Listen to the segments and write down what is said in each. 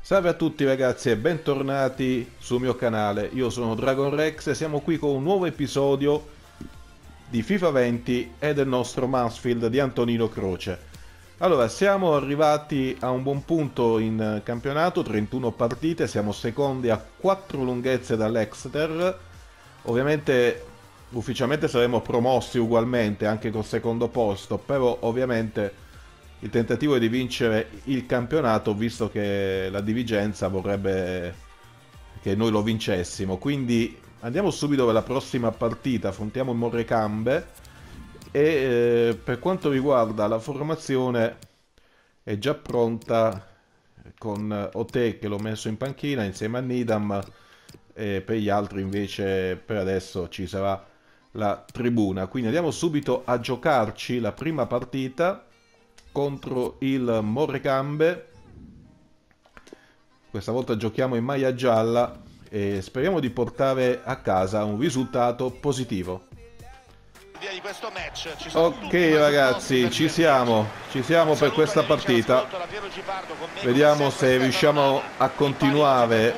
Salve a tutti ragazzi e bentornati sul mio canale. Io sono Dragon Rex e siamo qui con un nuovo episodio di FIFA 20 e del nostro Mansfield di Antonino Croce. Allora, siamo arrivati a un buon punto in campionato, 31 partite, siamo secondi a 4 lunghezze dall'Exeter. Ovviamente ufficialmente saremo promossi ugualmente anche col secondo posto, però ovviamente il tentativo è di vincere il campionato, visto che la dirigenza vorrebbe che noi lo vincessimo. Quindi andiamo subito per la prossima partita, affrontiamo il Morecambe e per quanto riguarda la formazione è già pronta con Ote che l'ho messo in panchina insieme a Nidam, e per gli altri invece per adesso ci sarà la tribuna. Quindi andiamo subito a giocarci la prima partita contro il Morecambe. Questa volta giochiamo in maglia gialla e speriamo di portare a casa un risultato positivo. Ok ragazzi, ci siamo per questa partita. Vediamo se riusciamo a continuare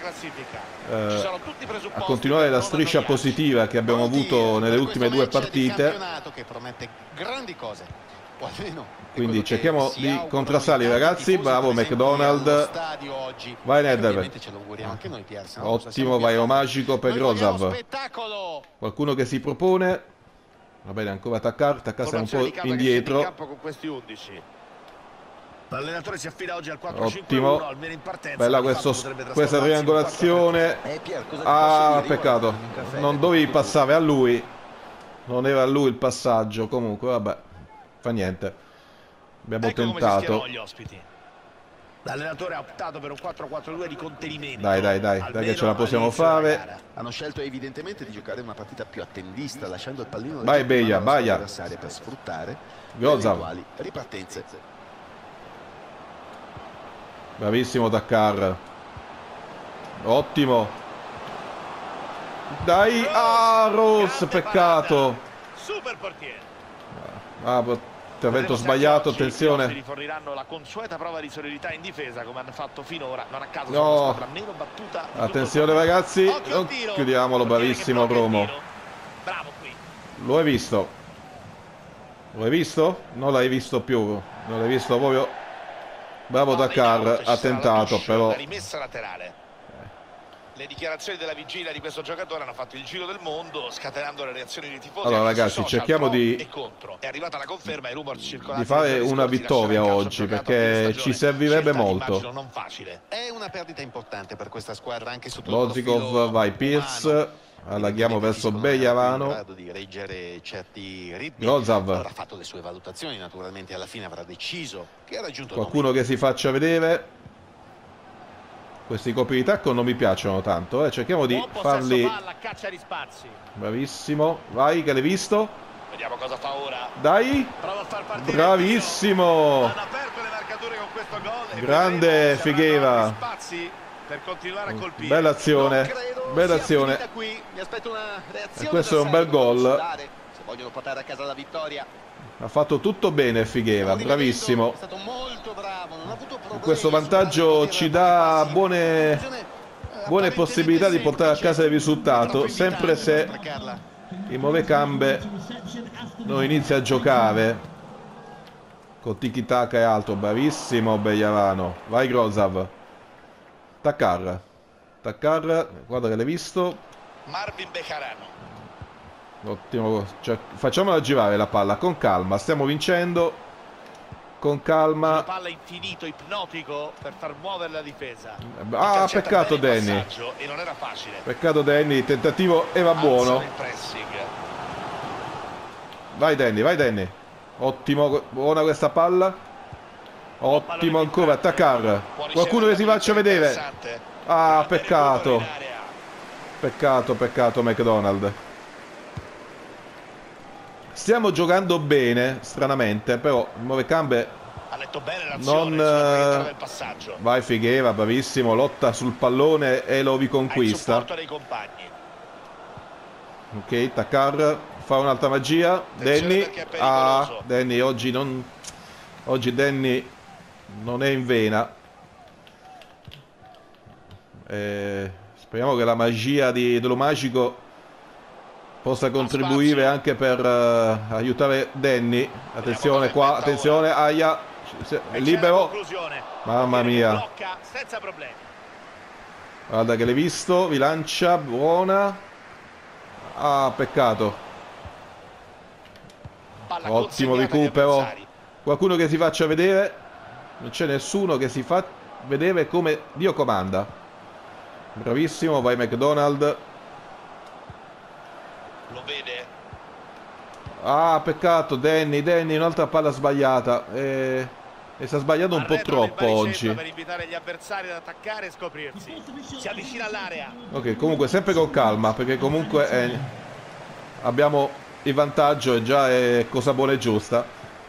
la striscia positiva che abbiamo avuto nelle ultime due partite. Quindi cerchiamo di contrastarli ragazzi. Bravo McDonald. Vai Nedder. Ottimo, vai magico per Grozav. Qualcuno che si propone. Va bene, ancora attaccarsi un po' indietro. L'allenatore si affida oggi al 4-5-1, ottimo. almeno in partenza. Bella questa triangolazione. Ah, peccato. Non dovevi passare a lui. Non era a lui il passaggio. Comunque, vabbè. Fa niente. Abbiamo tentato. L'allenatore ha optato per un 4-4-2 di contenimento. Dai che ce la possiamo fare. Hanno scelto evidentemente di giocare una partita più attendista, lasciando il pallino vai Beia, vai avversaria per sfruttare Grozav. eventuali ripartenze. Bravissimo Dakar. Ottimo. Dai, Rose, peccato. Super portiere. Intervento sbagliato, attenzione. Riforniranno la consueta prova di solidità in difesa come hanno fatto finora. Non a caso no. sono la squadra meno battuta. Attenzione ragazzi. Chiudiamolo, bravissimo Romo. Bravo qui. Lo hai visto? Lo hai visto? Non l'hai visto più. Non l'hai visto proprio. Bravo Dakar, ha tentato però. Rimessa laterale. Le dichiarazioni della vigilia di questo giocatore hanno fatto il giro del mondo, scatenando le reazioni dei tifosi. Allora ragazzi, cerchiamo di È arrivata la conferma, i rumor circolati di fare una vittoria oggi, perché ci servirebbe molto. Non facile. È una perdita importante per questa squadra anche sotto Lozikov, vai Pierce, allaghiamo verso Beiavano. Grozav. Avrà fatto le sue valutazioni, naturalmente alla fine avrà deciso che ha raggiunto qualcuno che si faccia vedere. Questi colpi di tacco non mi piacciono tanto, cerchiamo di farli. Bravissimo, vai che l'hai visto. Vediamo cosa fa ora. Dai, bravissimo. Grande Figuera. Per continuare a colpire. Bella azione, bella azione. E questo è un bel gol. Se vogliono portare a casa la vittoria. Ha fatto tutto bene Figuera, bravissimo. È stato molto bravo, non ha avuto problemi. Questo vantaggio ci dà buone possibilità di portare a casa il risultato, sempre se il Morecambe non inizia a giocare con tiki taka e altro. Bravissimo Beiavano, vai Grozav. Takar, guarda che l'hai visto. Marvin Bejarano. Ottimo, facciamola girare la palla con calma, stiamo vincendo con calma. Una palla infinito, ipnotico per far muovere la difesa. Peccato Danny. E non era facile. Peccato Danny, il tentativo era buono. Vai Danny. Ottimo, buona questa palla. Ottimo ancora, attaccare. Qualcuno che si faccia vedere. Peccato. Peccato McDonald. Stiamo giocando bene, stranamente, però il Morecambe ha letto bene l'azione, del passaggio. Vai Figuera, bravissimo, lotta sul pallone e lo riconquista. Dei compagni. Ok, Takar fa un'altra magia. Danny, Danny oggi Danny non è in vena. Speriamo che la magia dello magico possa contribuire anche per aiutare Danny. Attenzione qua, attenzione, aia, è libero. Mamma mia. Guarda che l'hai visto, vi lancia, buona. Ah, peccato. Ottimo recupero. Qualcuno che si faccia vedere. Non c'è nessuno che si fa vedere come Dio comanda. Bravissimo, vai McDonald. Lo vede? Ah, peccato, Danny, un'altra palla sbagliata. E sta sbagliando un po' troppo oggi. Per invitare gli avversari ad attaccare e scoprirsi. Si avvicina all'area. Ok, comunque sempre con calma, perché comunque abbiamo il vantaggio e già è cosa buona e giusta.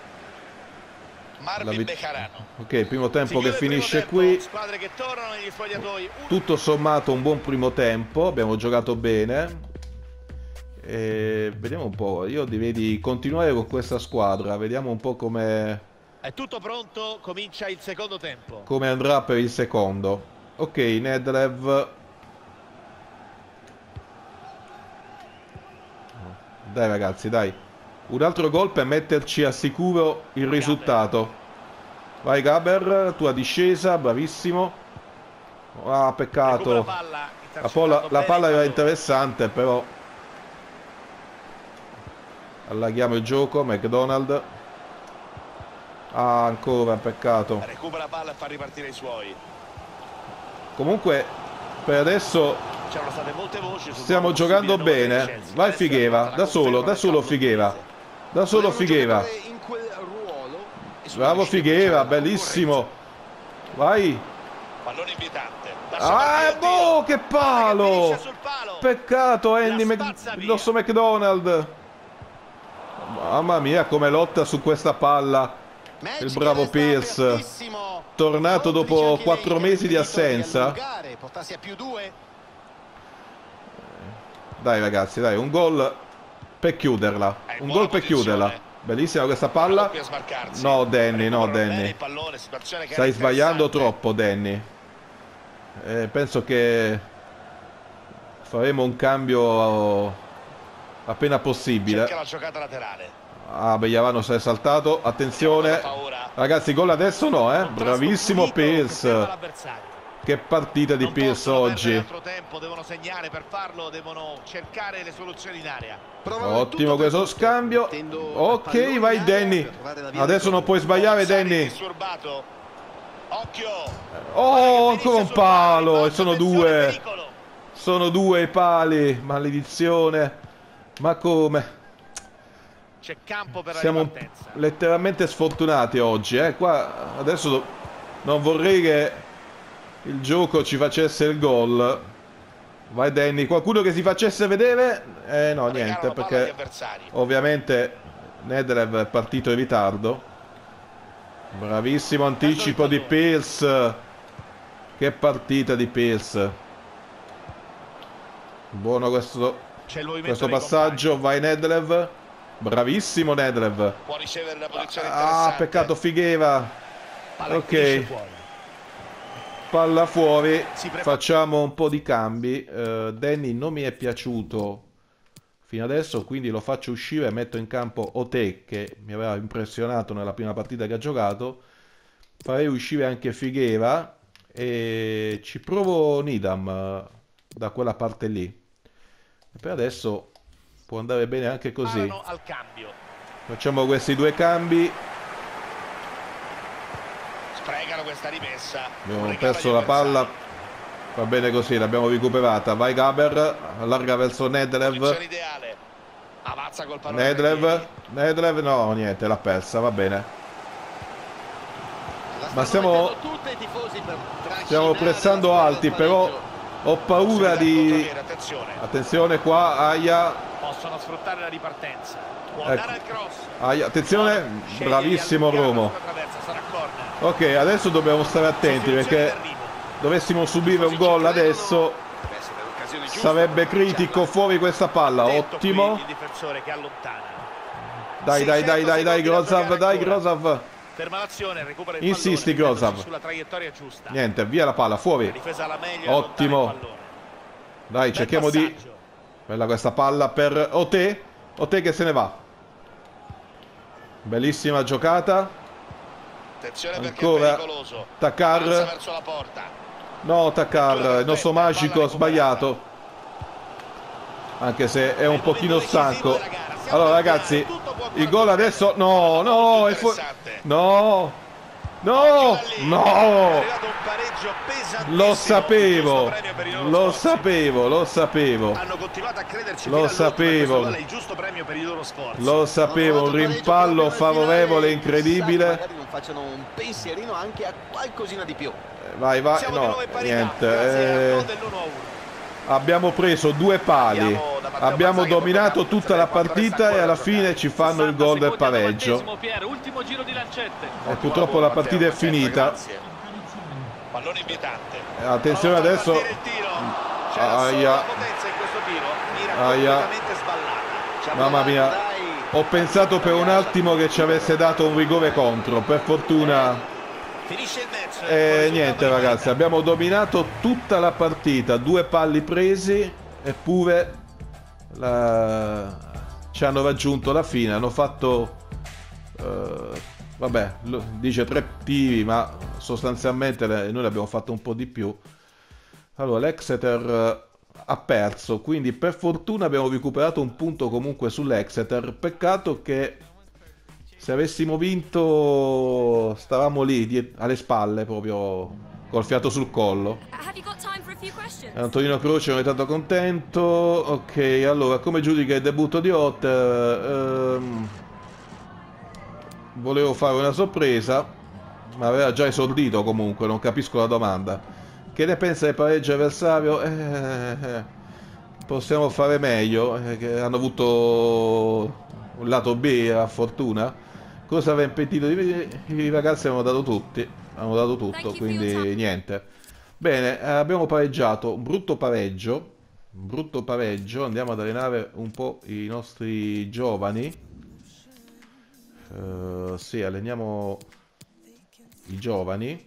Marvin Bejarano. Ok, primo tempo che finisce qui. Squadre che tornano negli spogliatoi. Tutto sommato un buon primo tempo, abbiamo giocato bene. E vediamo un po', io direi di continuare con questa squadra, vediamo un po' come... È tutto pronto, comincia il secondo tempo. Come andrà per il secondo. Ok, Nedlev. Dai ragazzi, dai. Un altro gol per metterci a sicuro il risultato. Vai Gaber, tua discesa, bravissimo. Ah, peccato. La palla era interessante, però... Allaghiamo il gioco, McDonald. Ah, ancora, peccato. Recupera la palla e fa ripartire i suoi. Comunque, per adesso c'erano state molte voci. Stiamo giocando bene. Vai Figuera, da solo Figuera. Da solo Figuera. Bravo Figuera, bellissimo. Vai. Pallone invitante. Ah, boh, che palo! Peccato, Andy, il nostro McDonald. Mamma mia, come lotta su questa palla. Il bravo Pierce. Tornato dopo 4 mesi di assenza. Dai ragazzi, dai, un gol per chiuderla. Un gol per chiuderla. Bellissima questa palla. No, Danny, no, Danny. Stai sbagliando troppo, Danny. Penso che faremo un cambio appena possibile. Cerca la giocata laterale. Ah, Begliavano si è saltato. Attenzione. Ragazzi, gol adesso no, eh. Bravissimo Pierce. Che partita di Pierce oggi. Devono segnare, per farlo devono cercare le soluzioni in area. Ottimo questo scambio. Ok, vai Danny. Adesso non puoi sbagliare, Danny. Occhio. Oh, ancora un palo. E sono due. Sono due i pali. Maledizione. Ma come? C'è campo per siamo la ripartenza. Letteralmente sfortunati oggi, Qua adesso non vorrei che il gioco ci facesse il gol. Vai Danny, qualcuno che si facesse vedere? No, niente, perché ovviamente Nedlev è partito in ritardo. Bravissimo anticipo di Pierce. Che partita di Pierce. Buono questo passaggio, vai Nedlev. Bravissimo Nedlev. Può ricevere la posizione peccato Figuera. Ok. Palla fuori. Facciamo un po' di cambi. Danny non mi è piaciuto fino adesso, quindi lo faccio uscire e metto in campo Ote, che mi aveva impressionato nella prima partita che ha giocato. Farei uscire anche Figuera e ci provo Nidam da quella parte lì. Per adesso può andare bene anche così. Facciamo questi due cambi. Sprecano questa rimessa. Abbiamo perso la palla. Va bene così, l'abbiamo recuperata. Vai Gaber, allarga verso Nedlev. Nedlev, no, niente, l'ha persa, va bene. Ma stiamo pressando alti, però ho paura di... Attenzione qua, aia. Possono sfruttare la ripartenza. Può andare al cross. Aia, attenzione, bravissimo Romo. Ok, adesso dobbiamo stare attenti perché dovessimo subire un gol adesso sarebbe critico. Fuori questa palla, ottimo. Dai, Grozav, Ferma l'azione, recupera il Insisti, pallone, Grozav. sulla traiettoria giusta. Niente, via la palla, La fuori. difesa alla meglio, Ottimo. allontana il pallone. Dai, Bel cerchiamo di... passaggio. Bella questa palla per Ote. Ote che se ne va. Bellissima giocata. Attenzione perché Ancora. è pericoloso. Takar. Avanza verso la porta. No, Takar, il nostro magico ha sbagliato. Anche se è un pochino stanco. Allora ragazzi, il gol adesso... No, no, è fuori... No. No, no. Lo sapevo. Lo sapevo, lo sapevo. Hanno continuato a crederci Lo sapevo. il giusto premio per il loro sforzo. Lo sapevo, un rimpallo favorevole, incredibile. Magari non facciano un pensierino anche a qualcosina di più. Vai, vai, Siamo di no, nuovo in parità, niente. grazie al gol dell'1-1. Abbiamo preso 2 pali, abbiamo dominato tutta la partita e alla fine ci fanno il gol del pareggio. Ultimo giro di lancette. E purtroppo la partita è finita. Pallone invietante. Attenzione adesso. Aia. Aia. Mamma mia. Ho pensato per un attimo che ci avesse dato un rigore contro. Per fortuna. Finisce il match. E niente ragazzi, abbiamo dominato tutta la partita. 2 palli presi. Eppure ci hanno raggiunto la fine. Hanno fatto vabbè, dice 3 tiri, ma sostanzialmente noi abbiamo fatto un po' di più. Allora l'Exeter ha perso, quindi per fortuna abbiamo recuperato un punto comunque sull'Exeter. Peccato che se avessimo vinto stavamo lì alle spalle, proprio col fiato sul collo. Antonino Croce non è tanto contento. Ok, allora come giudica il debutto di Otter? Volevo fare una sorpresa, ma aveva già esordito comunque, non capisco la domanda. Che ne pensa del pareggio avversario? Possiamo fare meglio, che hanno avuto un lato B a fortuna. Cosa aveva impedito? I ragazzi hanno dato tutti, hanno dato tutto, quindi niente. Bene, abbiamo pareggiato, un brutto pareggio, andiamo ad allenare un po' i nostri giovani. Sì, alleniamo i giovani.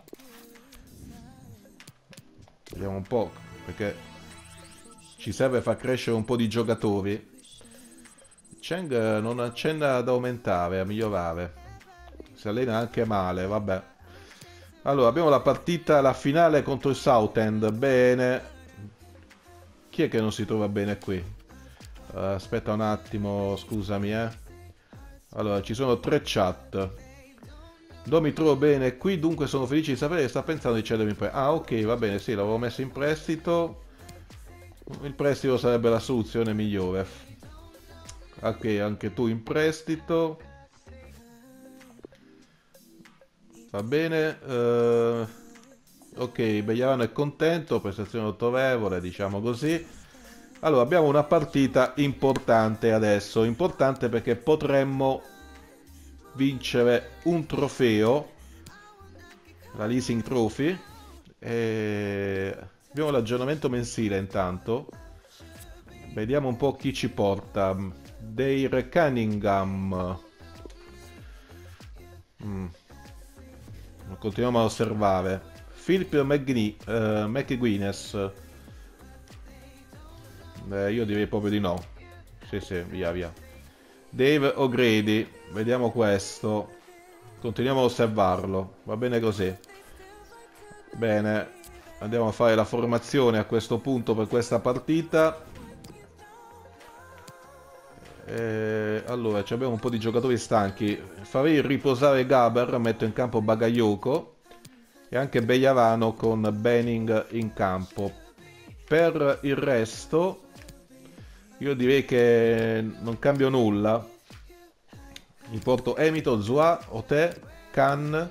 Vediamo un po', perché ci serve far crescere un po' di giocatori. Cheng non accenna ad aumentare, a migliorare. Si allena anche male, vabbè. Allora, abbiamo la partita, la finale contro il Southend. Bene. Chi è che non si trova bene qui? Aspetta un attimo, scusami, Allora, ci sono 3 chat. Non mi trovo bene qui, dunque sono felice di sapere che sta pensando di cedermi in prestito. Ah, ok, va bene, sì, l'avevo messo in prestito. Il prestito sarebbe la soluzione migliore. Ok, anche tu in prestito. Va bene. Ok, Begliavano è contento, prestazione ottorevole, diciamo così. Allora, abbiamo una partita importante adesso. Importante perché potremmo vincere un trofeo, la Leasing Trophy. Abbiamo l'aggiornamento mensile intanto. Vediamo un po' chi ci porta. Dave Cunningham. Continuiamo a osservare. Philip McGuinness. Io direi proprio di no. Sì, via. Dave O'Grady. Vediamo questo. Continuiamo a osservarlo. Va bene così. Bene. Andiamo a fare la formazione a questo punto per questa partita. Allora, abbiamo un po' di giocatori stanchi. Farei riposare Gaber, metto in campo Bagayoko e anche Begliavano con Benning in campo. Per il resto io direi che non cambio nulla. Mi porto Emito, Zua, Ote, Khan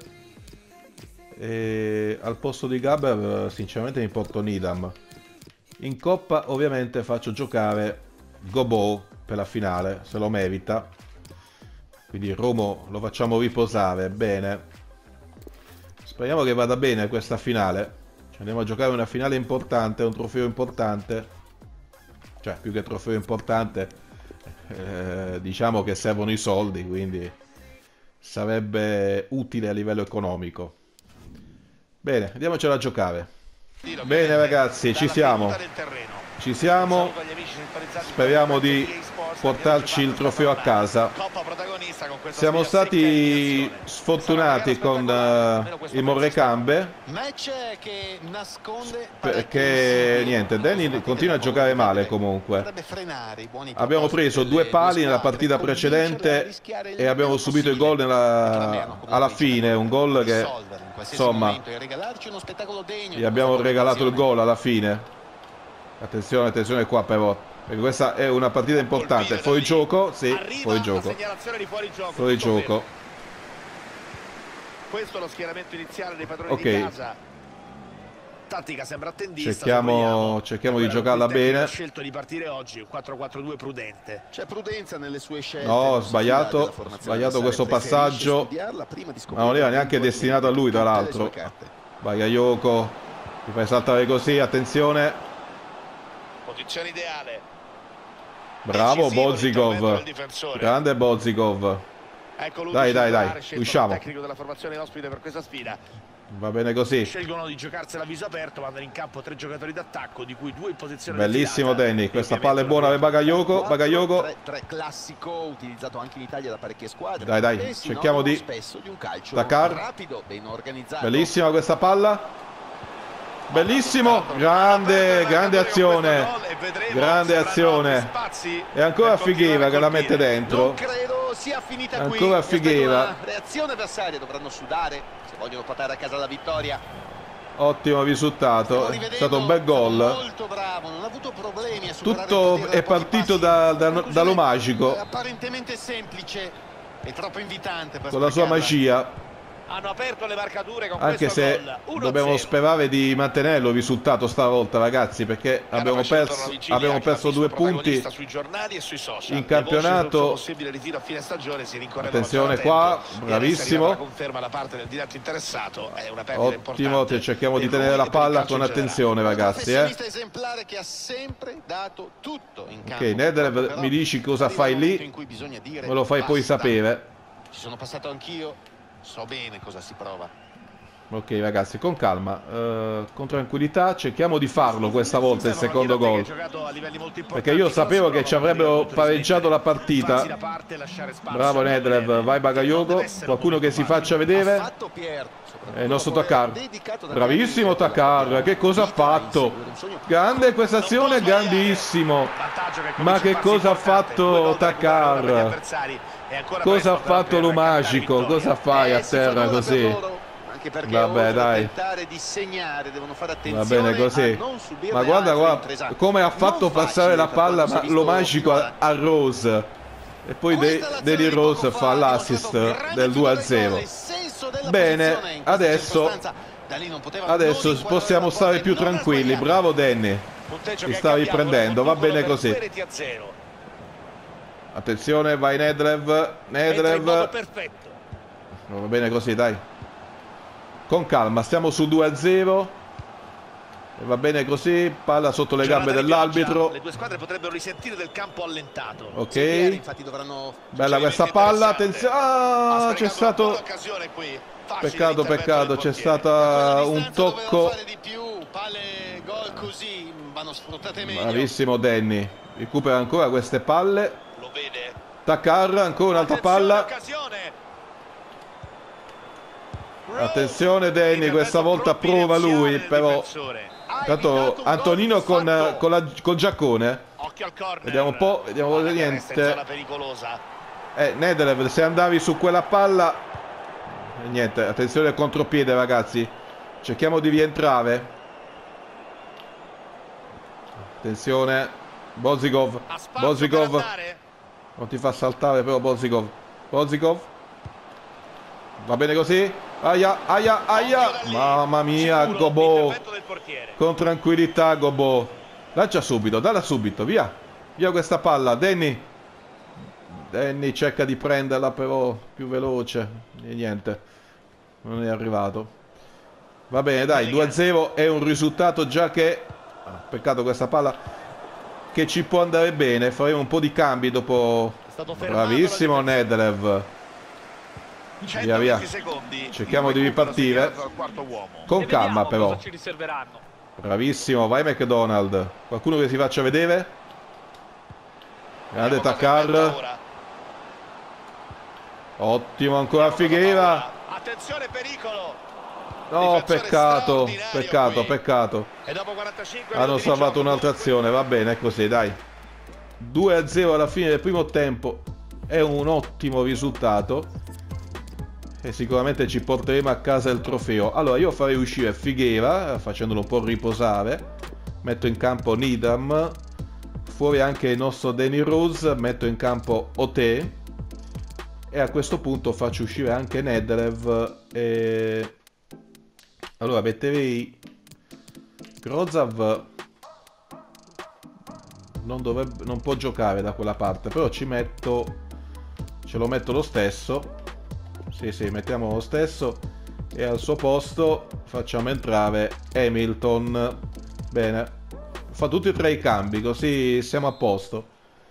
e al posto di Gaber sinceramente mi porto Nidam. In coppa ovviamente faccio giocare Gobo per la finale, se lo merita. Quindi Romo lo facciamo riposare. Bene, speriamo che vada bene questa finale. Andiamo a giocare una finale importante, un trofeo importante. Cioè, più che trofeo importante, diciamo che servono i soldi, quindi sarebbe utile a livello economico. Bene, andiamocela a giocare. Bene ragazzi, ci siamo. Ci siamo. Speriamo di portarci il trofeo a casa. Siamo stati sfortunati con il Morecambe, perché niente, Danny continua a giocare male comunque. Abbiamo preso 2 pali nella partita precedente e abbiamo subito il gol alla fine, un gol che insomma gli abbiamo regalato il gol alla fine. Attenzione, attenzione qua però, perché questa è una partita importante. Fuori gioco, sì, fuori gioco. Fuori gioco. Questo è lo schieramento iniziale dei padroni di casa. Tattica sembra attendista. Cerchiamo di giocarla bene. Ha scelto di partire oggi, un 4-4-2 prudente. C'è prudenza nelle sue scelte. No, sbagliato questo passaggio. Ma non era neanche destinato a lui, tra l'altro. Bakayoko, ti fai saltare così, attenzione. Posizione ideale. Bravo Bozikov, grande Bozikov. Ecco lui, dai, usciamo. Tecnico della formazione ospite per questa sfida. Va bene così. Scelgono di giocarsela a viso aperto, mandano in campo 3 giocatori d'attacco, di cui 2 in posizione bellissimo Danny, questa palla è buona per Bakayoko. 3 classico, utilizzato anche in Italia da parecchie squadre. Dai, cerchiamo di Takar. Rapido, ben organizzato. Bellissima questa palla. Bellissimo, grande azione. Grande azione. E ancora Figueiredo che la mette dentro. Non credo sia finita qui. Ancora Figueiredo. Reazione avversaria, dovranno sudare se vogliono portare a casa la vittoria. Ottimo risultato, è stato un bel gol. Molto bravo, non ha avuto problemi a tutto è partito dallo magico. Apparentemente semplice e troppo invitante per con la sua magia. Hanno aperto le marcature con anche se dobbiamo sperare di mantenerlo il risultato stavolta ragazzi, perché abbiamo perso 2 punti sui giornali e sui social. In campionato. Possibile ritiro a fine stagione, si attenzione qua, bravissimo. Conferma da parte del diretto interessato, è una perdita ottimo, importante. Cerchiamo di tenere la palla con attenzione ragazzi, esemplare che ha sempre dato tutto in campo. Ok, Nedelev, mi dici cosa fai lì? Me lo fai poi sapere. Ci sono passato anch'io. So bene cosa si prova. Ok ragazzi, con calma, con tranquillità, cerchiamo di farlo questa volta il secondo gol, perché io sapevo che ci avrebbero pareggiato la partita. Bravo Nedelev, vai Bakayoko, qualcuno che si faccia vedere. È il nostro Takar. Bravissimo Takar, che cosa ha fatto? Grande questa azione, grandissimo. Ma che cosa ha fatto Takar? Cosa ha fatto lo magico? Cosa fai a terra così? Vabbè dai, va bene così. Ma guarda qua come ha fatto passare la palla lo magico a Rose. E poi Danny Rose fa l'assist del 2-0. Bene, adesso possiamo stare più tranquilli. Bravo Danny, ti sta riprendendo, va bene così. Attenzione, vai Nedelev. Va bene così, dai. Con calma, stiamo sul 2-0. Va bene così, palla sotto le gambe dell'arbitro. Le 2 squadre potrebbero risentire del campo allentato. Ok. Bella questa palla, attenzione. C'è stato... Peccato, c'è stato un tocco. Bravissimo Danny. Recupera ancora queste palle. Takar, ancora un'altra palla. Attenzione Danny, questa volta prova lui, però tanto Antonino col giaccone. Vediamo un po', vediamo niente. Nedelev, se andavi su quella palla niente, attenzione al contropiede ragazzi. Cerchiamo di rientrare. Attenzione Bozikov. Non ti fa saltare però Bozikov. Va bene così. Aia. Mamma mia, Gobo. Con tranquillità Gobo. Lancia subito, dalla subito, via questa palla. Danny cerca di prenderla però più veloce. E niente, non è arrivato. Va bene dai, 2-0 è un risultato già che... peccato questa palla, che ci può andare bene. Faremo un po' di cambi dopo. Bravissimo Nedelev. Via, via. 120 secondi. Cerchiamo di ripartire. Al quarto uomo. Con E calma vediamo però. cosa ci riserveranno. Bravissimo, vai McDonald. Qualcuno che si faccia vedere? Grande Vediamo cosa Takar. inventa ora. Ottimo, ancora Figueira. Attenzione, pericolo. No, Difensore peccato, straordinario peccato, qui. peccato. E dopo 45 Hanno minuti di salvato gioco, un'altra azione, va bene, è così, dai. 2-0 alla fine del primo tempo. È un ottimo risultato. E sicuramente ci porteremo a casa il trofeo. Allora, io farei uscire Figueira, facendolo un po' riposare. Metto in campo Needham. Fuori anche il nostro Danny Rose. Metto in campo Ote. E a questo punto faccio uscire anche Nedelev. E... allora, metterei Grozav. Non può giocare da quella parte, però ce lo metto lo stesso. Sì, mettiamo lo stesso. E al suo posto facciamo entrare Hamilton. Bene, fa tutti e tre i cambi, così siamo a posto.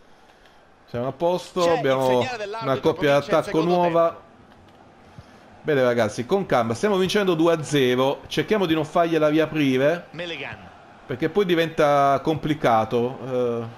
Abbiamo una coppia d'attacco nuova. Bene ragazzi, con calma, stiamo vincendo 2-0. Cerchiamo di non fargliela riaprire, Melegan. perché poi diventa complicato.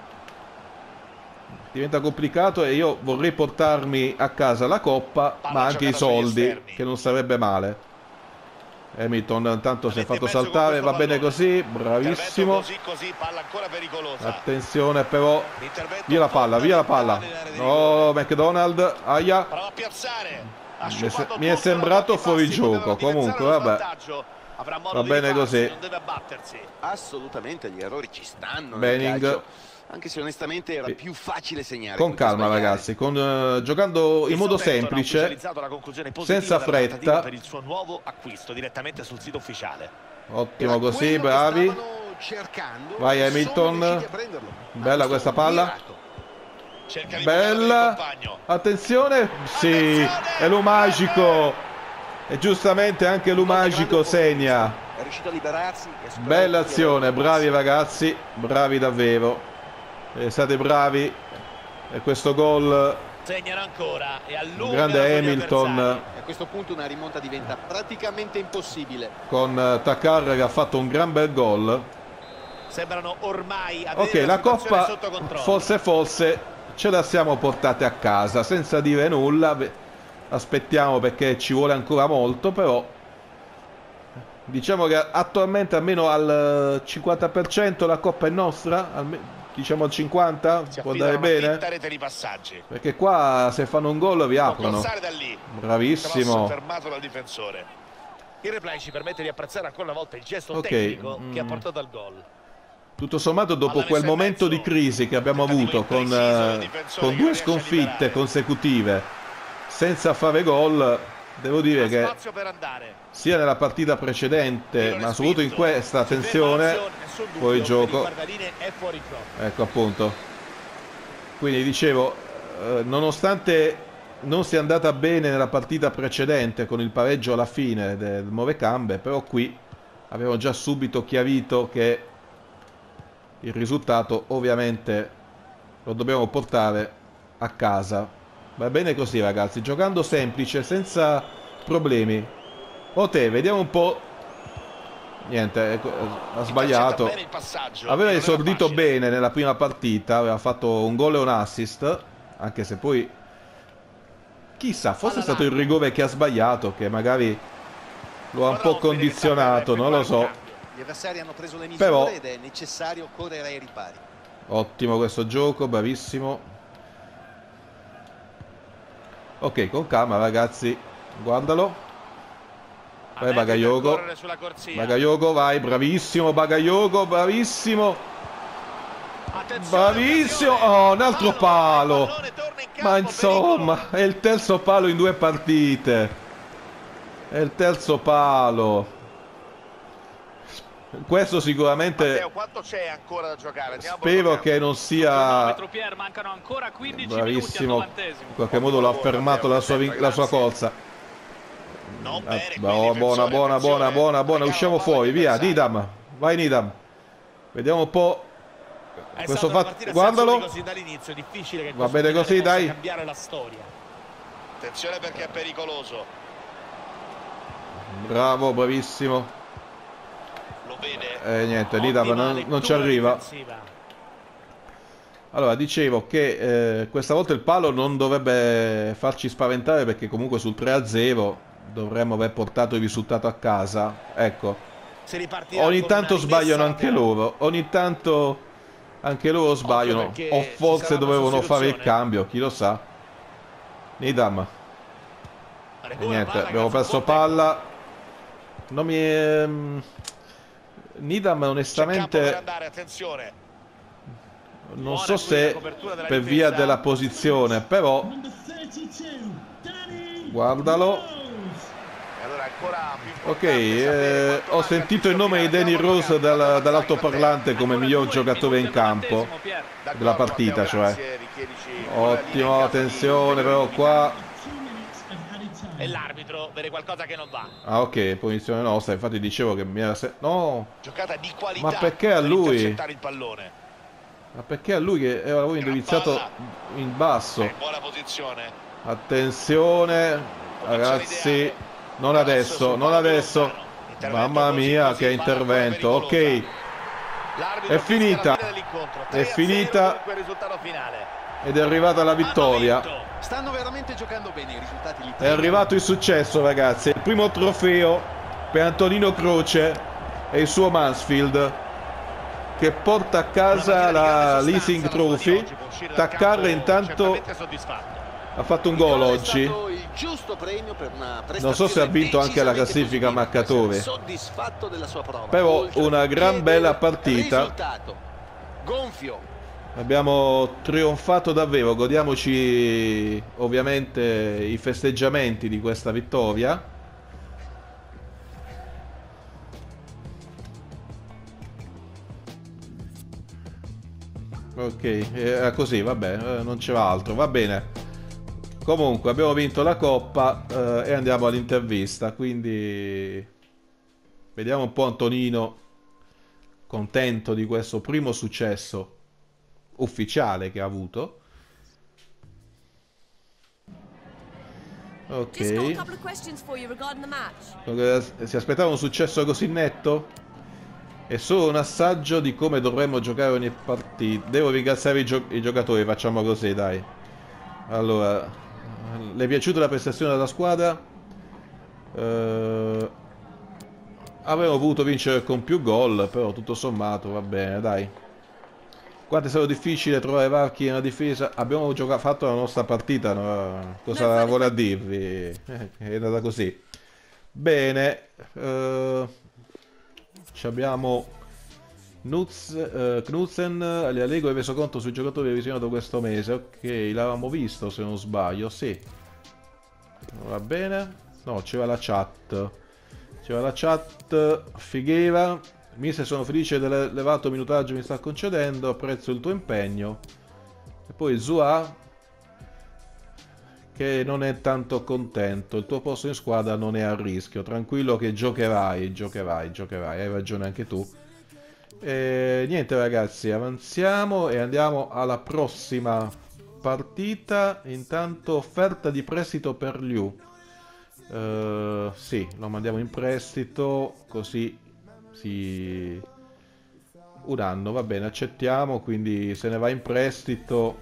Diventa complicato e io vorrei portarmi a casa la coppa, ma anche i soldi, che non sarebbe male. Hamilton intanto si è fatto saltare, va bene così, bravissimo. Così, palla ancora pericolosa. Attenzione però, via la palla. No, McDonald, aia. Prova a piazzare. Mi è sembrato fuori gioco, comunque vabbè. Va bene così. Non deve abbattersi. Assolutamente, gli errori ci stanno nel Benning. calcio, anche se onestamente era più facile segnare. Con calma ragazzi, giocando in modo semplice, senza fretta. Per il suo nuovo acquisto direttamente sul sito ufficiale. Ottimo così, bravi. Vai Hamilton. Bella questa palla. Bella. Attenzione. Sì, è Lumagico. E giustamente anche Lumagico segna. È riuscito a liberarsi. Bella azione, bravi ragazzi, bravi davvero. Siete bravi. E questo gol, Segnano ancora e un grande Hamilton A questo punto una rimonta diventa praticamente impossibile. con Takar che ha fatto un gran bel gol. Sembrano ormai Ok, la coppa forse ce la siamo portate a casa senza dire nulla. Aspettiamo perché ci vuole ancora molto, però diciamo che attualmente almeno al 50% la coppa è nostra, diciamo al 50%, può andare bene, perché qua se fanno un gol vi aprono. Bravissimo. Fermato dal difensore. Il replay ci permette di apprezzare ancora una volta il gesto tecnico che ha portato al gol. Tutto sommato, dopo quel momento di crisi che abbiamo avuto con 2 sconfitte consecutive senza fare gol, devo dire che sia nella partita precedente ma soprattutto in questa, attenzione, fuori gioco, ecco appunto. Quindi dicevo, nonostante non sia andata bene nella partita precedente con il pareggio alla fine del Morecambe, però qui avevo già subito chiarito che il risultato ovviamente lo dobbiamo portare a casa. Va bene così ragazzi, giocando semplice, senza problemi. Ote, vediamo un po'. Niente, ha sbagliato. Aveva esordito bene nella prima partita, aveva fatto un gol e un assist, anche se poi chissà, forse è stato il rigore che ha sbagliato, che magari lo ha un po' condizionato, non lo so. Gli avversari hanno preso le misure ed è necessario correre ai ripari. Ottimo questo gioco, bravissimo. Ok, con calma ragazzi, guardalo. Vai Bagayogo. Bagayogo, vai, bravissimo Bagayogo, bravissimo. Bravissimo. Oh, un altro palo. Ma insomma, è il terzo palo in 2 partite. È il terzo palo. Questo sicuramente. Matteo, quanto c'è ancora da giocare? Spero che non sia. Mancano ancora 15 bravissimo. minuti al 90°. In qualche modo l'ha fermato la sua corsa. Buona. Usciamo fuori, via. Needham. Vai Needham. Vediamo un po'. Questo fatto. Guardalo. Va bene così, dai. Attenzione perché è pericoloso. Bravo, bravissimo. Lo vede. Niente, Nidam non ci arriva. Allora, dicevo che questa volta il palo non dovrebbe farci spaventare, perché comunque sul 3-0 dovremmo aver portato il risultato a casa. Ecco. Ogni tanto sbagliano anche loro. Ogni tanto anche loro sbagliano. O forse dovevano fare il cambio, chi lo sa. Nidam. E niente, abbiamo perso palla. Non mi è... Nidam onestamente non so se per via della posizione, però guardalo. Ok, ho sentito il nome di Danny Rose dall'altoparlante come miglior giocatore in campo della partita, cioè. Ottimo, attenzione però qua. E l'arbitro vede qualcosa che non va. Ah, ok, punizione nostra. Infatti dicevo che mi era... No! Giocata di qualità. Ma perché a lui? Il pallone. Ma perché a lui che aveva indirizzato in basso? Buona posizione. Attenzione, ragazzi. Non adesso, non adesso. Mamma mia, che intervento. Ok. È finita. È finita. Ed è arrivata la vittoria. Stanno veramente giocando bene, i risultati li... È arrivato il successo, ragazzi. Il primo trofeo per Antonino Croce e il suo Mansfield, che porta a casa la Leasing Trophy. Taccarra intanto ha fatto un gol oggi. Non so se ha vinto anche la classifica marcatore, però una gran bella partita. Gonfio. Abbiamo trionfato davvero, godiamoci ovviamente i festeggiamenti di questa vittoria. Ok, era così, vabbè, non c'era altro, va bene. Comunque abbiamo vinto la coppa e andiamo all'intervista, quindi vediamo un po' Antonino, contento di questo primo successo ufficiale che ha avuto. Ok, si aspettava un successo così netto? È solo un assaggio di come dovremmo giocare ogni partita. Devo ringraziare i giocatori, facciamo così, dai. Allora, le è piaciuta la prestazione della squadra? Avremmo potuto vincere con più gol, però tutto sommato va bene, dai. Quanto è stato difficile trovare varchi nella difesa. Abbiamo fatto la nostra partita, no? Cosa vuole a dirvi? È andata così. Bene, abbiamo Knudsen. La Lego ha reso conto sui giocatori visionato questo mese. Ok, l'avevamo visto se non sbaglio. Sì, va bene. No, c'era la chat. C'era la chat. Figuera. Mise, sono felice dell'elevato minutaggio che mi sta concedendo, apprezzo il tuo impegno. E poi Zua, che non è tanto contento, il tuo posto in squadra non è a rischio, tranquillo che giocherai, hai ragione anche tu. E niente ragazzi, avanziamo e andiamo alla prossima partita. Intanto offerta di prestito per Liu. Sì, lo mandiamo in prestito, così sì, un anno, va bene, accettiamo, quindi se ne va in prestito,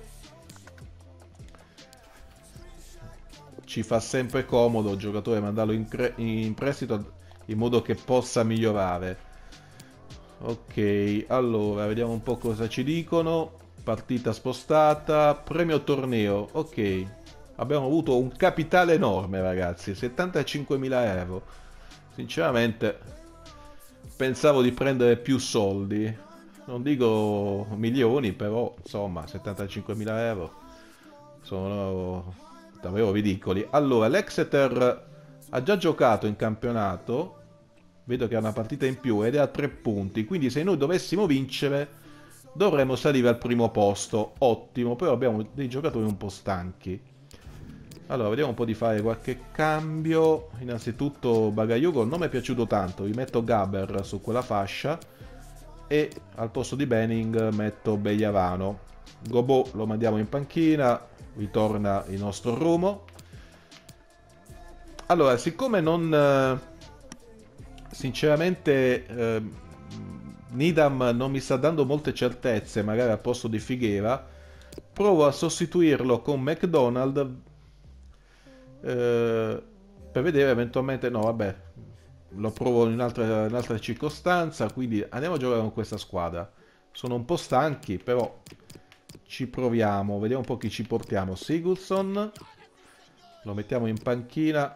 ci fa sempre comodo il giocatore mandarlo in prestito in modo che possa migliorare. Ok, allora vediamo un po' cosa ci dicono. Partita spostata, premio torneo. Ok, abbiamo avuto un capitale enorme ragazzi, 75.000 euro. Sinceramente pensavo di prendere più soldi, non dico milioni, però insomma 75.000 euro sono davvero ridicoli. Allora, l'Exeter ha già giocato in campionato, vedo che ha una partita in più ed è a 3 punti, quindi se noi dovessimo vincere dovremmo salire al primo posto. Ottimo, però abbiamo dei giocatori un po' stanchi. Allora, vediamo un po' di fare qualche cambio. Innanzitutto Bagayoko non mi è piaciuto tanto, vi metto Gaber su quella fascia e al posto di Benning metto Begliavano. Gobò lo mandiamo in panchina, ritorna il nostro Romo. Allora, siccome non... sinceramente Needham non mi sta dando molte certezze, magari al posto di Figuera, provo a sostituirlo con McDonald per vedere eventualmente... No, vabbè, lo provo in un'altra circostanza, quindi andiamo a giocare con questa squadra. Sono un po' stanchi, però ci proviamo, vediamo un po' chi ci portiamo. Sigurdsson lo mettiamo in panchina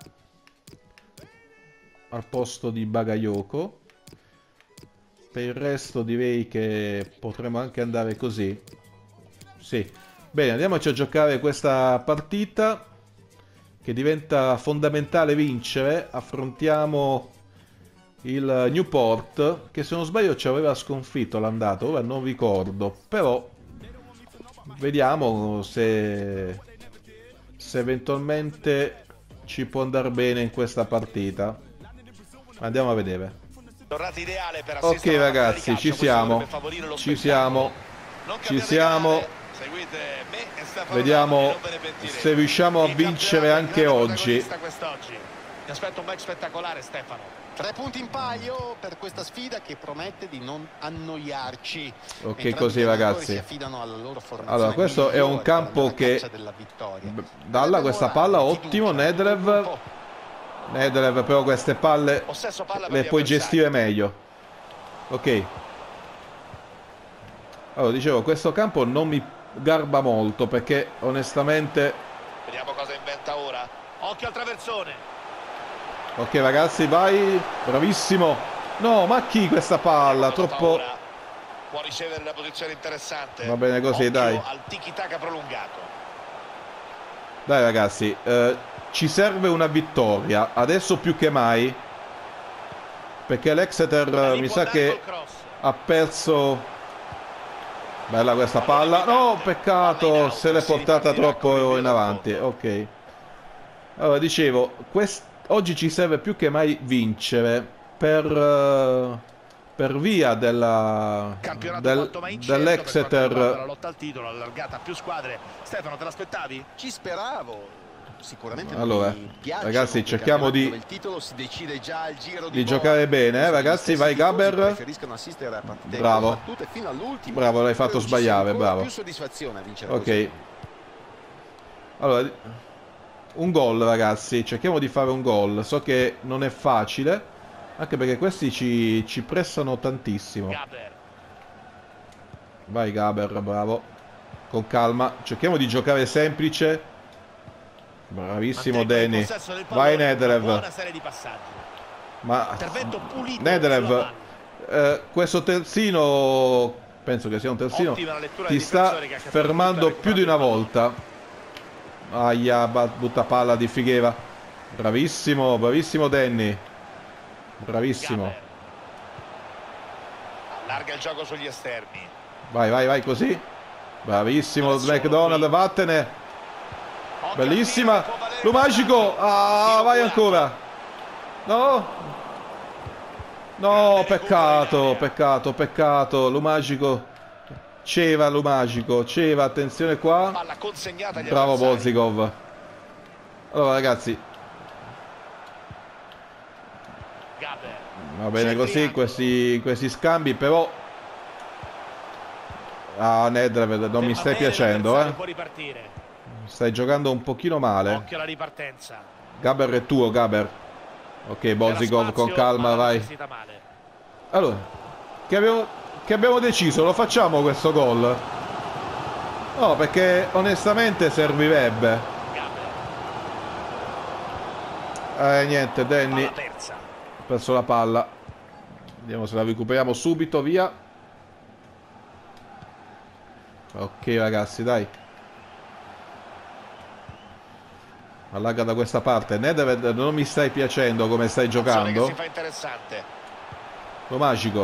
al posto di Bagayoko. Per il resto direi che potremmo anche andare così. Sì. Bene, andiamoci a giocare questa partita, che diventa fondamentale vincere. Affrontiamo il Newport, che se non sbaglio ci aveva sconfitto l'andata, ora non ricordo, però vediamo se eventualmente ci può andare bene in questa partita. Andiamo a vedere. Ideale per Ok ragazzi, ci siamo. Ci siamo. Ci siamo. Vediamo se riusciamo a vincere anche oggi. Mi aspetto un match spettacolare, Stefano. 3 punti in palio per questa sfida che promette di non annoiarci. Ok, così ragazzi. Si affidano alla loro formazione. Allora, questo è un campo che... Dalla questa palla, ottimo, Nedrev. Nedrev, però queste palle le puoi gestire meglio. Ok. Allora, dicevo, questo campo non mi garba molto, perché onestamente... Vediamo cosa inventa ora. Occhio al traversone. Ok ragazzi, vai. Bravissimo. No, ma chi questa palla? Troppo... Può ricevere una posizione interessante. Va bene così, occhio dai. Al tiki-taka prolungato. Dai ragazzi, ci serve una vittoria, adesso più che mai, perché l'Exeter mi sa che ha perso. Bella questa palla. No, peccato, se l'è portata troppo in avanti. Ok. Allora, dicevo, oggi ci serve più che mai vincere per via dell'Exeter. La lotta al titolo allargata a più squadre. Stefano, te l'aspettavi? Ci speravo. Sicuramente allora, ragazzi, cerchiamo di di giocare bene, ragazzi. Vai Gaber. Bravo. Bravo, l'hai fatto sbagliare, bravo. Ok. Allora, un gol, ragazzi. Cerchiamo di fare un gol. So che non è facile, anche perché questi ci pressano tantissimo. Vai Gaber, bravo. Con calma. Cerchiamo di giocare semplice. Bravissimo Danny. Vai Nedrev. Ma Nedrev, questo terzino, penso che sia un terzino, ti sta fermando più di una volta. Aia, butta palla di Figuera. Bravissimo, bravissimo Danny. Bravissimo. Allarga il gioco sugli esterni. Vai, vai, vai così. Bravissimo McDonald, vattene. Bellissima. Lo magico. Ah, vai ancora. No. No, peccato, peccato, peccato. Lo magico. Ceva, lo magico. Ceva, attenzione qua. Bravo Bozikov. Allora ragazzi, va bene così questi scambi, però Nedrev, non mi stai piacendo, stai giocando un pochino male. Occhio alla ripartenza. Gaber è tuo, Gaber. Ok, Bozikov con calma, vai. Allora, che abbiamo deciso? Lo facciamo questo gol? No, perché onestamente servirebbe. Niente, Danny ha perso la palla. Vediamo se la recuperiamo subito, via. Ok ragazzi, dai. Allarga da questa parte. Nedved, non mi stai piacendo come stai giocando. Si fa interessante. Lo magico.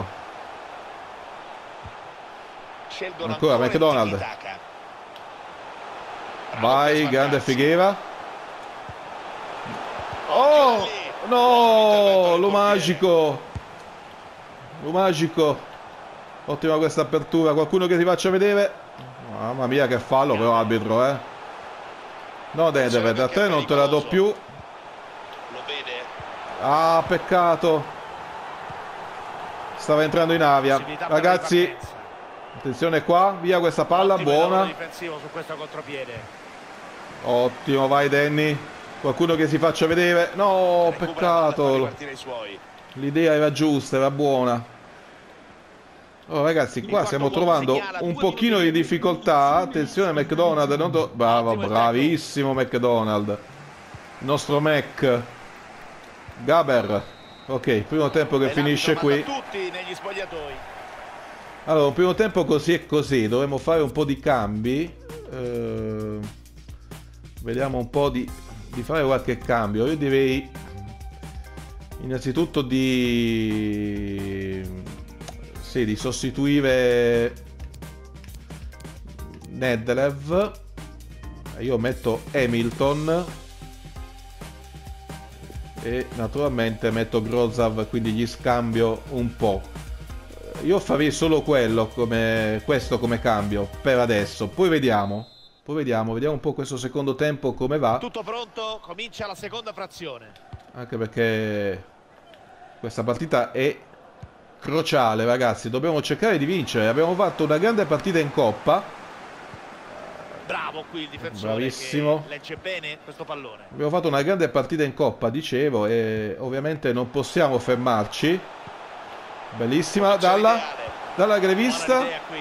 Ancora McDonald. Vai, grande Figuera. Oh no, lo magico. Lo magico. Ottima questa apertura. Qualcuno che ti faccia vedere. Mamma mia che fallo però arbitro, No Nedved, a te non te la do più. Ah, peccato. Stava entrando in aria. Ragazzi, attenzione qua, via questa palla, buona. Difensivo su questo contropiede. Ottimo, vai Danny. Qualcuno che si faccia vedere. No, peccato. L'idea era giusta, era buona. Oh ragazzi, qua stiamo trovando un pochino di difficoltà. Attenzione McDonald. Bravo, bravissimo McDonald. Il nostro Mac. Gaber. Ok, primo tempo che finisce qui. Allora, un primo tempo così e così. Dovremmo fare un po' di cambi. Vediamo un po' di fare qualche cambio. Io direi innanzitutto di sostituire Nedlev. Io metto Hamilton e naturalmente metto Grozav, quindi gli scambio un po'. Io farei solo questo come cambio per adesso, poi vediamo un po' questo secondo tempo come va. Tutto pronto, comincia la seconda frazione. Anche perché questa partita è cruciale, ragazzi, dobbiamo cercare di vincere. Abbiamo fatto una grande partita in Coppa. Bravo qui il difensore. Bravissimo. Che legge bene questo pallone. Abbiamo fatto una grande partita in Coppa, dicevo, e ovviamente non possiamo fermarci. Bellissima, dalla grevista.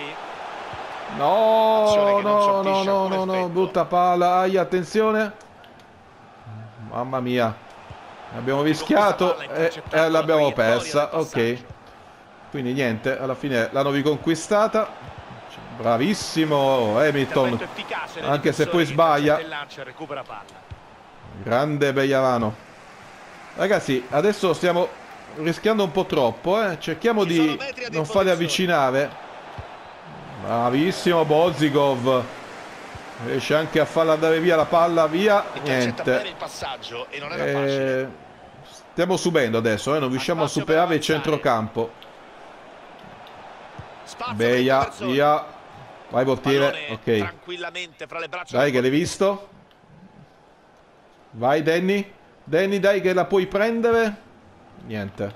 No, brutta palla. Aia, attenzione. Mamma mia. Abbiamo rischiato e l'abbiamo persa. Ok. Quindi niente, alla fine l'hanno riconquistata. Bravissimo Hamilton, anche se poi sbaglia. Grande Bellavano. Ragazzi, adesso stiamo rischiando un po' troppo, cerchiamo di non farli avvicinare. Bravissimo Bozigov. Riesce anche a farla andare via la palla, via. Niente. Stiamo subendo adesso, non riusciamo a superare il centrocampo. Beia, via. Vai portiere, ok. Tranquillamente fra le braccia. Dai che l'hai visto. Vai Danny. Danny, dai che la puoi prendere. Niente.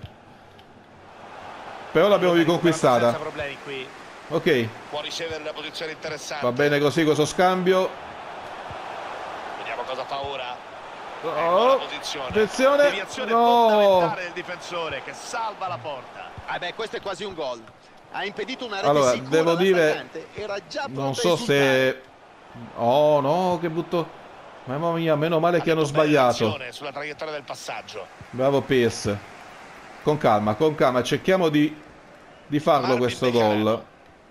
Però l'abbiamo riconquistata. Ok. Può ricevere una posizione interessante. Va bene così questo scambio. Vediamo cosa fa ora. Oh, attenzione. No. Del difensore che salva la porta. Questo è quasi un gol. Ha impedito una rete allora, sicura, devo dire, era già non so se... Oh no, che butto... Mamma mia, meno male che hanno sbagliato. Sulla traiettoria del passaggio. Bravo Pierce. Con calma, cerchiamo di farlo questo gol.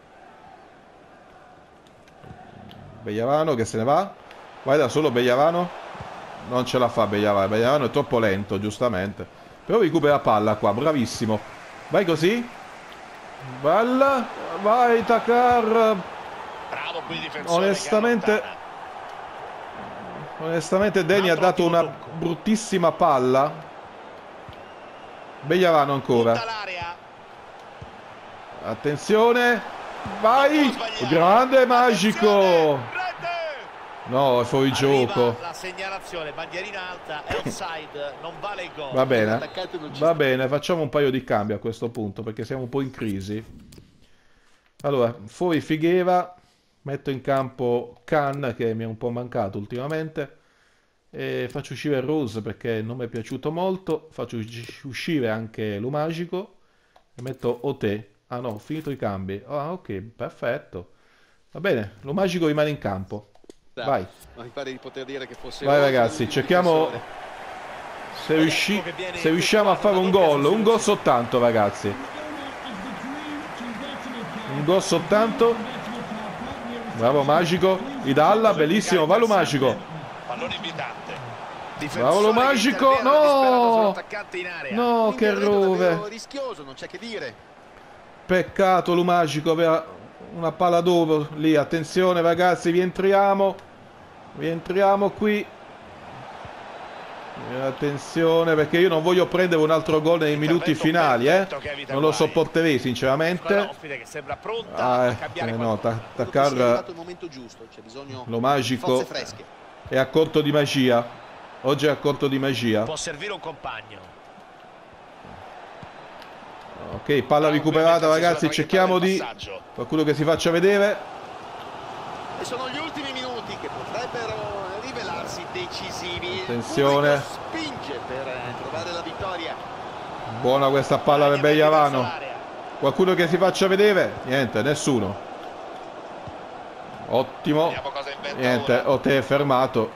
Bellavano che se ne va. Vai da solo Bellavano. Non ce la fa Bellavano. Bellavano è troppo lento, giustamente. Però recupera palla qua, bravissimo. Vai così. Bella, vai Takar. Bravo qui il difensore. Onestamente Danny ha dato una bruttissima palla. Bellavano ancora. Attenzione. Vai. Grande magico. No, è fuori gioco. La segnalazione, bandierina alta, è offside, non vale il gol. Va bene, facciamo un paio di cambi a questo punto perché siamo un po' in crisi. Allora, fuori Figuera, metto in campo Khan che mi è un po' mancato ultimamente e faccio uscire Rose perché non mi è piaciuto molto, faccio uscire anche Lumagico e metto Ote. Ah no, ho finito i cambi. Ah ok, perfetto. Va bene, Lumagico rimane in campo. Vai. Mi pare di poter dire che fosse. Vai ragazzi, cerchiamo se riusciamo a fare un gol soltanto ragazzi. Un gol soltanto. Bravo Magico, Idalla, bellissimo, vallo Magico. Pallone invitante. Bravo Magico, no! No, che errore. Rischioso, non c'è che dire. Peccato Lumagico, aveva una palla dopo lì, attenzione ragazzi, rientriamo qui. Attenzione perché io non voglio prendere un altro gol nei minuti finali, non lo sopporterei sinceramente. No, Takar, lo magico è a corto di magia. Oggi è a corto di magia. Può servire un compagno. Ok, palla recuperata, ragazzi, cerchiamo di... qualcuno che si faccia vedere. E sono gli ultimi minuti che potrebbero rivelarsi decisivi. Attenzione. Spinge per trovare la vittoria. Buona questa palla per Bellavano. Qualcuno che si faccia vedere? Niente, nessuno. Ottimo. Niente, Ote è fermato.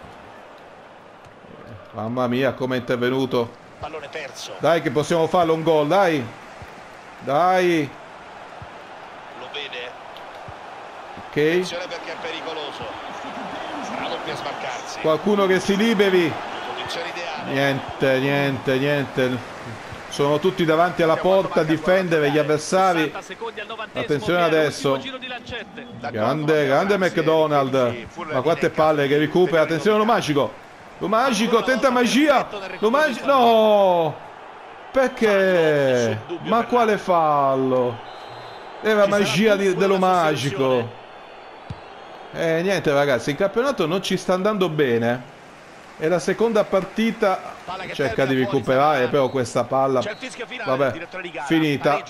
Mamma mia, come è intervenuto. Pallone perso. Dai che possiamo farlo un gol, dai. Dai. Lo vede. Ok. Attenzione perché è pericoloso. Bravo a smarcarsi. Qualcuno che si liberi. Condizioni ideali. Niente, niente, niente. Sono tutti davanti alla porta a difendere gli avversari. Attenzione adesso. Grande, grande McDonald. Ma quante palle che recupera. Attenzione lo magico. Lo magico, tenta magia. Lo magico. No. Perché? Ma quale fallo? Era magia dello magico. Niente ragazzi, il campionato non ci sta andando bene. È la seconda partita. Cerca di recuperare, però questa palla, vabbè, finita.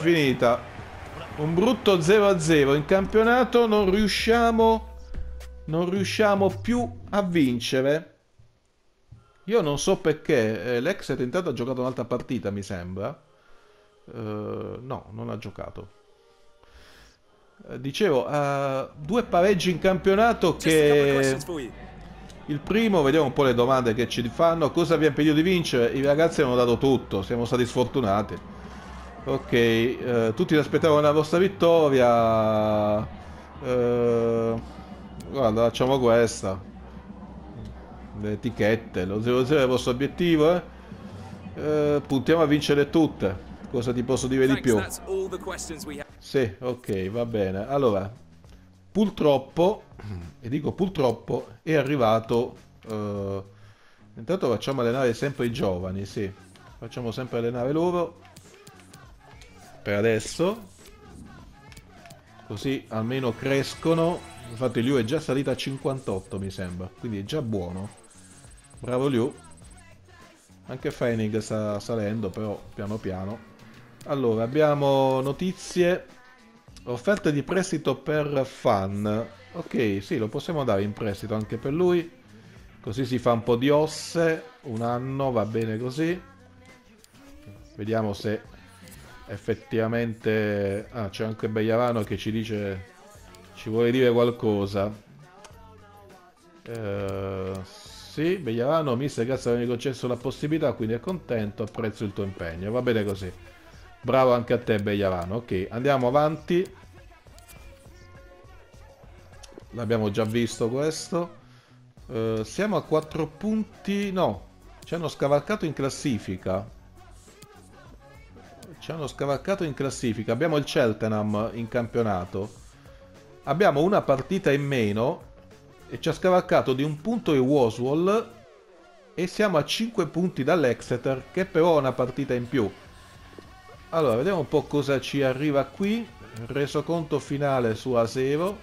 Un brutto 0-0 in campionato. Non riusciamo più a vincere. Io non so perché. L'Exeter intanto ha giocato un'altra partita, mi sembra. No, non ha giocato. Dicevo, 2 pareggi in campionato che... Il primo, vediamo un po' le domande che ci fanno. Cosa vi ha impedito di vincere? I ragazzi hanno dato tutto, siamo stati sfortunati. Ok, tutti aspettavano la vostra vittoria. Guarda, facciamo questa. Le etichette, lo 0-0 è il vostro obiettivo, puntiamo a vincere tutte. Cosa ti posso dire di più? Sì, ok, va bene. Allora, purtroppo, e dico purtroppo, è arrivato... intanto facciamo allenare sempre i giovani, sì. Facciamo sempre allenare loro. Per adesso. Così almeno crescono. Infatti Liu è già salita a 58, mi sembra. Quindi è già buono. Bravo Liu. Anche Fenig sta salendo, però piano piano. Allora, abbiamo notizie. Offerte di prestito per Fan. Ok, sì, lo possiamo dare in prestito anche per lui. Così si fa un po' di osse. Un anno, va bene così. Vediamo se effettivamente... Ah, c'è anche Bellavano che ci dice... Ci vuole dire qualcosa. Sì, Bellavano, mister, grazie per avermi concesso la possibilità, quindi è contento, apprezzo il tuo impegno. Va bene così. Bravo anche a te, Bellavano. Ok, andiamo avanti. L'abbiamo già visto questo. Siamo a 4 punti. No, ci hanno scavalcato in classifica. Abbiamo il Cheltenham in campionato. Abbiamo una partita in meno e ci ha scavalcato di un punto il Waswall e siamo a 5 punti dall'Exeter, che però ha una partita in più. Allora, vediamo un po' cosa ci arriva qui. Resoconto finale su Acevo,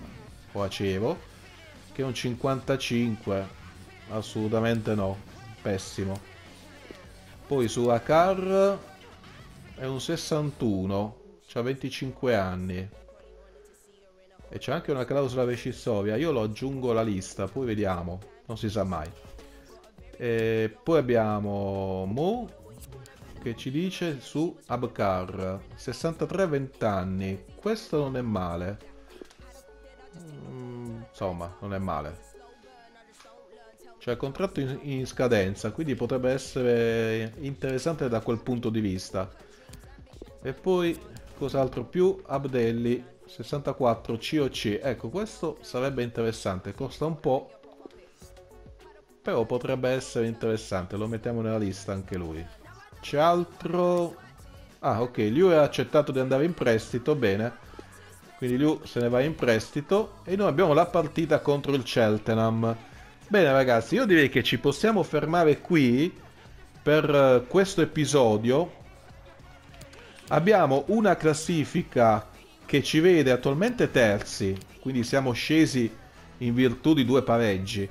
che è un 55. Assolutamente no, pessimo. Poi su Akar è un 61, c'ha 25 anni. E c'è anche una clausola rescissoria. Io lo aggiungo alla lista, poi vediamo. Non si sa mai. E poi abbiamo Mo, che ci dice su Abkar. 63, 20 anni. Questo non è male. Insomma, non è male. C'è il contratto in scadenza, quindi potrebbe essere interessante da quel punto di vista. E poi, cos'altro più? Abdelli. 64 COC, ecco, questo sarebbe interessante, costa un po', però potrebbe essere interessante, lo mettiamo nella lista anche lui. C'è altro? Ah, ok, Liu ha accettato di andare in prestito, bene, quindi Liu se ne va in prestito e noi abbiamo la partita contro il Cheltenham. Bene ragazzi, io direi che ci possiamo fermare qui per questo episodio. Abbiamo una classifica che ci vede attualmente terzi, quindi siamo scesi in virtù di 2 pareggi,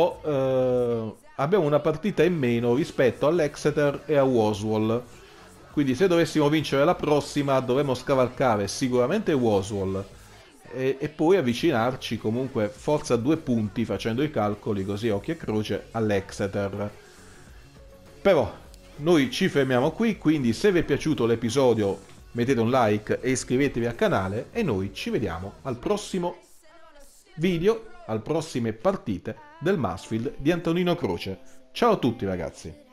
però abbiamo una partita in meno rispetto all'Exeter e a Waswall, Quindi se dovessimo vincere la prossima dovremmo scavalcare sicuramente Waswall e poi avvicinarci comunque forza a 2 punti facendo i calcoli così occhio e croce all'Exeter. Però noi ci fermiamo qui, quindi se vi è piaciuto l'episodio mettete un like e iscrivetevi al canale e noi ci vediamo al prossimo video, alle prossime partite del Mansfield di Antonino Croce. Ciao a tutti ragazzi!